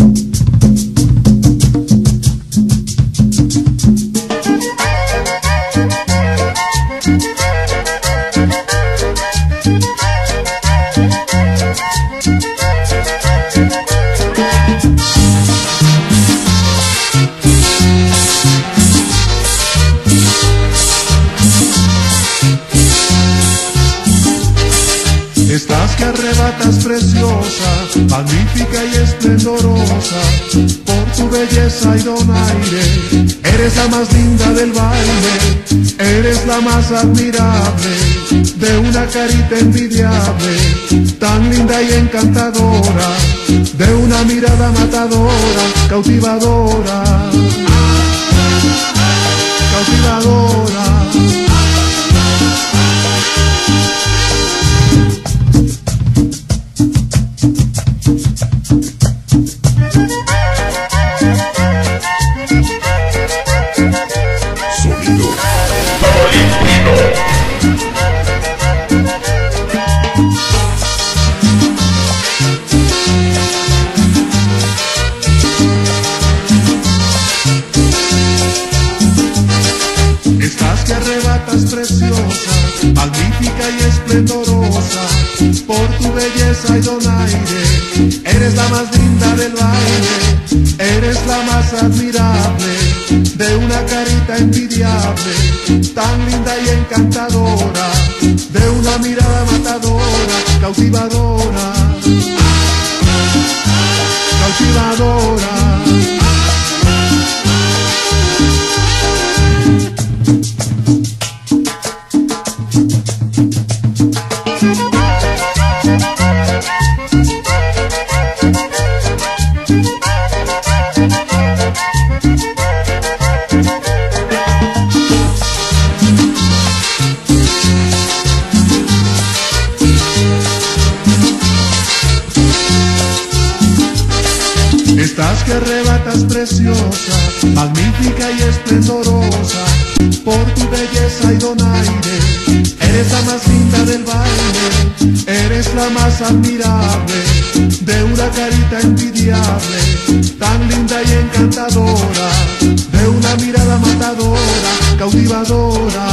Estás que arrebatas preciosa, magnífica y esplendorosa, por tu belleza y donaire. Eres la más linda del baile, eres la más admirable, de una carita envidiable, tan linda y encantadora, de una mirada matadora, cautivadora, cautivadora. Estás que arrebatas preciosa, magnífica y esplendorosa, por tu belleza y donaire. Eres la más linda del baile, eres la más admirable, de una carita envidiable, tan linda y encantadora, de una mirada matadora, cautivadora, cautivadora. Estás que arrebatas preciosa, magnífica y esplendorosa, por tu belleza y donaire. Eres la más linda del baile, eres la más admirable, de una carita envidiable, tan linda y encantadora, de una mirada matadora, cautivadora,